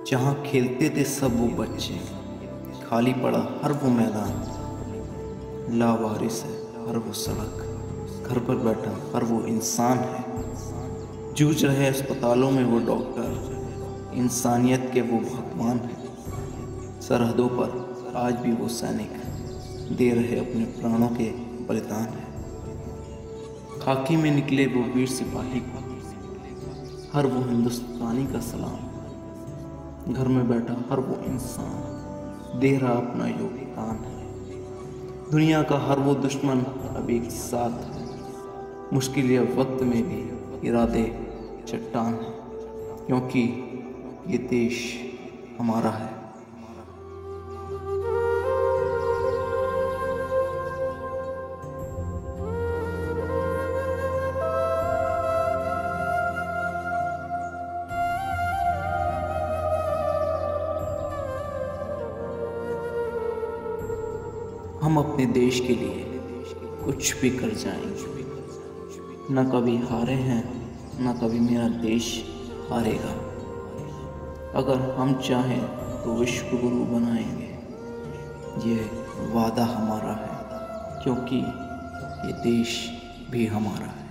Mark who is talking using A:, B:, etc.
A: जहाँ खेलते थे सब वो बच्चे, खाली पड़ा हर वो मैदान, लावारिस है हर वो सड़क, घर पर बैठा हर वो इंसान है। जूझ रहे अस्पतालों में वो डॉक्टर, इंसानियत के वो भगवान है। सरहदों पर आज भी वो सैनिक दे रहे अपने प्राणों के बलिदान है। खाकी में निकले वो वीर सिपाही को हर वो हिंदुस्तानी का सलाम। घर में बैठा हर वो इंसान दे रहा अपना योगदान है। दुनिया का हर वो दुश्मन अब एक साथ है। मुश्किल या वक्त में भी इरादे चट्टान है, क्योंकि ये देश हमारा है। हम अपने देश के लिए कुछ भी कर जाएंगे। न कभी हारे हैं, न कभी मेरा देश हारेगा। अगर हम चाहें तो विश्व गुरु बनाएंगे, ये वादा हमारा है, क्योंकि ये देश भी हमारा है।